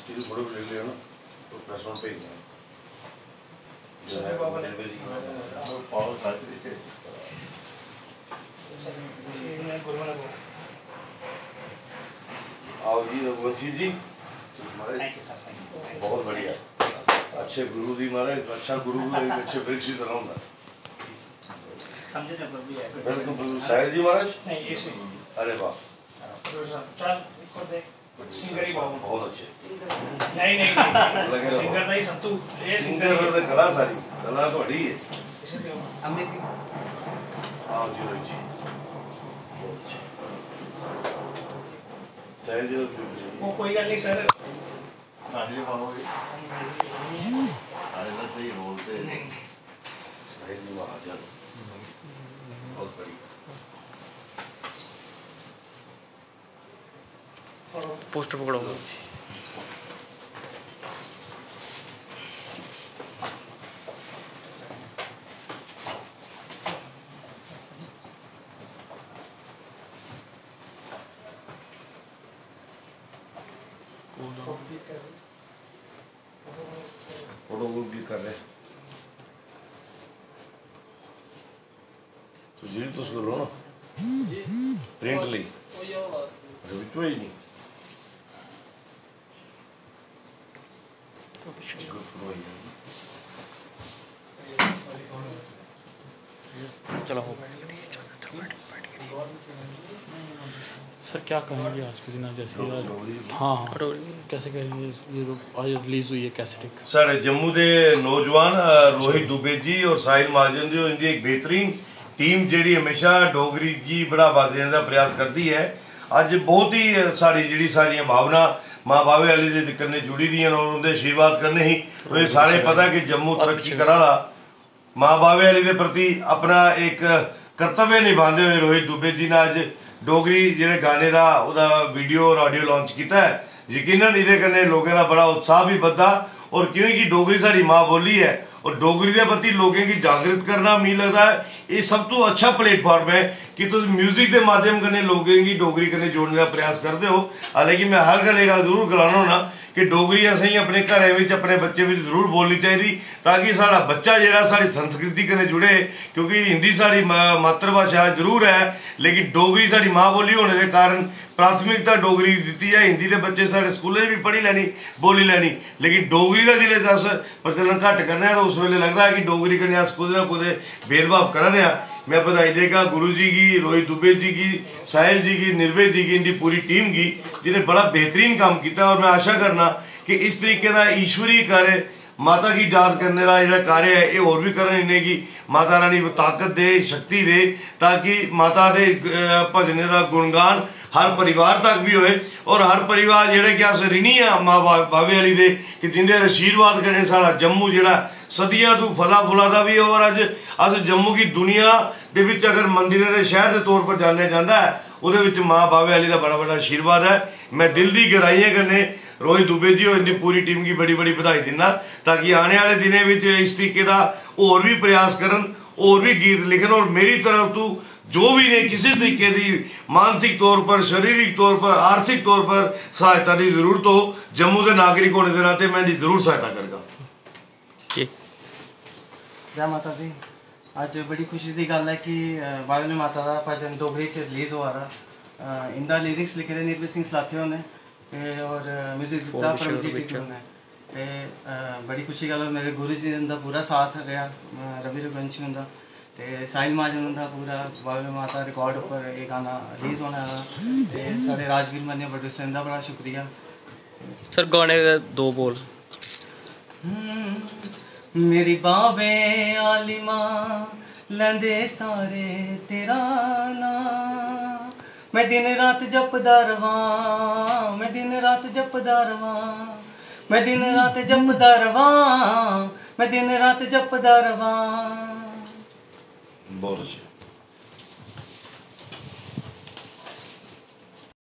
Steel थोड़े ले लिया ना तो प्रेस पे ही आओ जी रघुवंशी जी बहुत बढ़िया अच्छे गुरु जी महाराज अच्छा गुरु एक अच्छे वृक्ष की तरह होता बिल्कुल शायद जी महाराज अरे वाह सिंगर ही बहुत अच्छे नहीं सिंगर नहीं संतू ये सिंगर कला सारी कला तो अड़ी है अमित आओ जी रोहित जी बहुत अच्छे शायद जी वो कोई गल नहीं सर नाजरे मानोगे आज ना सही बोलते शायद जी महाजन बहुत बड़ी पोस्टर पकड़ो फोटो को क्लिक कर रहे हैं तो जी तो उसको लो ना प्रिंट ली बिल्कुल ही नहीं चलो सर क्या कहेंगे आज के दिन जैसे आज हाँ हाँ कैसे कहेंगे ये आज रिलीज हुई है कैसेट साढ़े जम्मू के नौजवान रोहित दुबे जी और साहिल महाजन जी इनकी एक बेहतरीन टीम जी हमेशा डोगरी की बढ़ावा देने का प्रयास करती है अज बहुत ही साड़ी जी सारिया भावना माँ बावे वाली कन्ने जुड़ी दी और उनके आशीर्वाद करने ही तो सारे पता कि जम्मू तरक्की करा माँ बावे वाली के प्रति अपना एक कर्तव्य निभाते हुए रोहित दुबे जी ने अज डोगरी जो गाने का वीडियो और ऑडियो लॉन्च किया है यकीनन ये कन्ने लोगों का बड़ा उत्साह भी बदा और क्योंकि डोगरी साड़ी माँ बोली है और डोगरी के प्रति लोगों की जागृत करना मी लगता है ये सब तो अच्छा प्लेटफॉर्म है कि तुम म्यूजिक के माध्यम कन्ने लोगों की डोगरी कन्ने जोड़ने का प्रयास करते हो। हालांकि मैं हर गल जरूर गलाना होना कि डोगरी असें ही अपने घर अपने बच्चे में जरूर बोलनी चाहिए ताकि साड़ा बच्चा जो साड़ी संस्कृति कन्ने जुड़े क्योंकि हिंदी साड़ी मातृभाषा जरूर है लेकिन डोगरी साड़ी माँ बोली होने के कारण प्राथमिकता डोगरी दी है। हिंदी के बच्चे सारे स्कूलों भी पढ़ी लैनी बोली लैनी लेकिन डोगरी का जिले अस प्रचलन घट करने तो उस वेले लगता है कि डोगरी कन्ने अस कुछ ना कुछ भेदभाव कर हैं। मैं बधाई देगा गुरु जी की रोहित दुबे जी की साहिल जी की निर्भय जी की इनकी पूरी टीम की जिन्हें बड़ा बेहतरीन काम किया और मैं आशा करना कि इस तरीके का ईश्वरीय कार्य माता की याद करने का जो कार्य है ये और भी करन इन्हें की माता रानी ताकत दे शक्ति दे ताकि माता के भजने का गुणगान हर परिवार तक भी होए और हर परिवार जोड़े कि अस ऋणी हाँ माँ बावे वाली दे कि जिंदे आशीर्वाद करें सारा जम्मू जोड़ा सदियां तू फला फुलादा भी और अज अस जम्मू की दुनिया के विच अगर मंदिर के शहर के तौर पर जाने जाता है वो माँ बावे वाली का बड़ा बड़ा आशीर्वाद है। मैं दिल की गहराइयां कन्ने रोहित दुबे जी और इनकी पूरी टीम की बड़ी बड़ी बधाई दिना ताकि आने वाले दिनों में इस तरीके का और भी प्रयास करन और भी गीत लिखन और मेरी तरफ तू जो भी ने किसी तरीके की मानसिक तौर पर शारीरिक तौर पर आर्थिक तौर पर सहायता की जरूरत हो जम्मू के नागरिक होने के नाते मैं जरूर सहायता करूँगा। जय माता दी अज बड़ी खुशी की गल है कि बावली माता का भजन डोगरी च रिलीज हो रहा इंदा लिरिक्स लिखे निर्भय सिंह सलाथिया ने और म्यूजिक दिता परमजीत टिटू ने ते बड़ी खुशी गल मेरे गुरु जी का पूरा साथ रहा रवि रघुवंशी उनका ते साहिल महाजन उनका पूरा बावली माता रिकॉर्ड पर ये गाना रिलीज होने वाला ते साढ़े राजवीर मन्ने प्रोड्यूसर का बड़ा शुक्रिया। सर गाने के दो बोल मेरी बाबे आली मां लैंदे सारे तेरा ना मैं दिन रात जपदा रवां मैं दिन रात जपदा रवां मैं दिन रात जपदा रवां मैं दिन रात जपदा रवां। बहुत